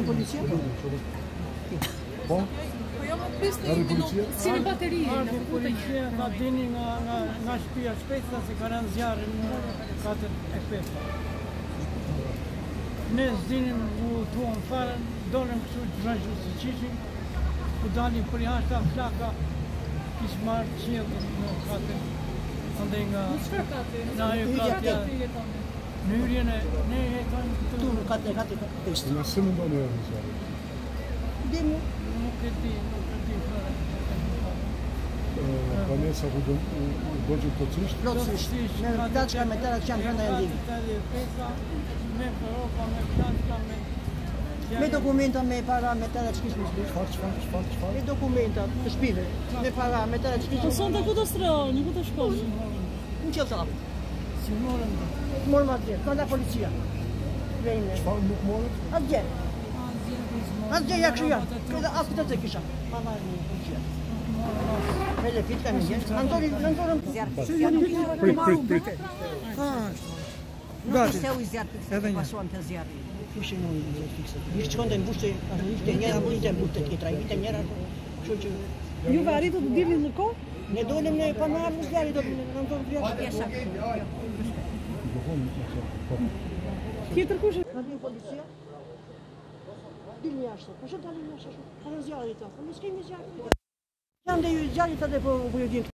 policia? Po? Po jo më piste një minutë, si në bateri. Ardhi policia nga dini nga shtëpia shpejta se ka rënë zjarri në 4:05. Ne zdinim u tuon fare, dolem kështu të vazhdu si qishin, u dalim për jashtë flaka, kishë marrë qilë në katër. Andaj nga... Në qëfar kate? Na ajo kate... Në hyrjen e... Ne jetojnë këtu... Tu në kate peshtë. Në së më ndonë e rëzjarë? Dimu. Nuk e di fare. Banesa u dogjën plotësisht? Plotësisht. Me daçka me tëra që janë brenda e ndigë. Me Europa, me Flanska, Me dokumenta, me para, me tëra që kishë më Çfarë? Me dokumenta të shpive, me para, me tëra që kishë Po sonte ku do strehoni, ku do shkosh? Në qëllë tapë. Si morëm dhe. Morëm atje, ka nga policia. Vejnë. Çfarë nuk morët? Atje. Atje ja kështu janë. Këta asë këtë të kisha. Pa marrë një policia. Me lefit ka një gjenë. Në ndorëm. Prit. Gati. Se u i zjarë këtë se pasuan të zjarë. Kishin unë i zjarë fikse. Një shkonde në bushte, ishte njëra, ishte në bushte tjetra, ishte njëra. Kështu që... Juve arritu të dilni në kohë? Ne dolem ne pa marrë në zjarë, do në ndorëm vjetë. Tjetër kush? Ka një policia. Dilni jashtë. Po që dalin jashtë ashtu? Ka në zjarë i ta. Po në s'kemi zjarë. Janë dhe ju zjarë i ta dhe po ju din.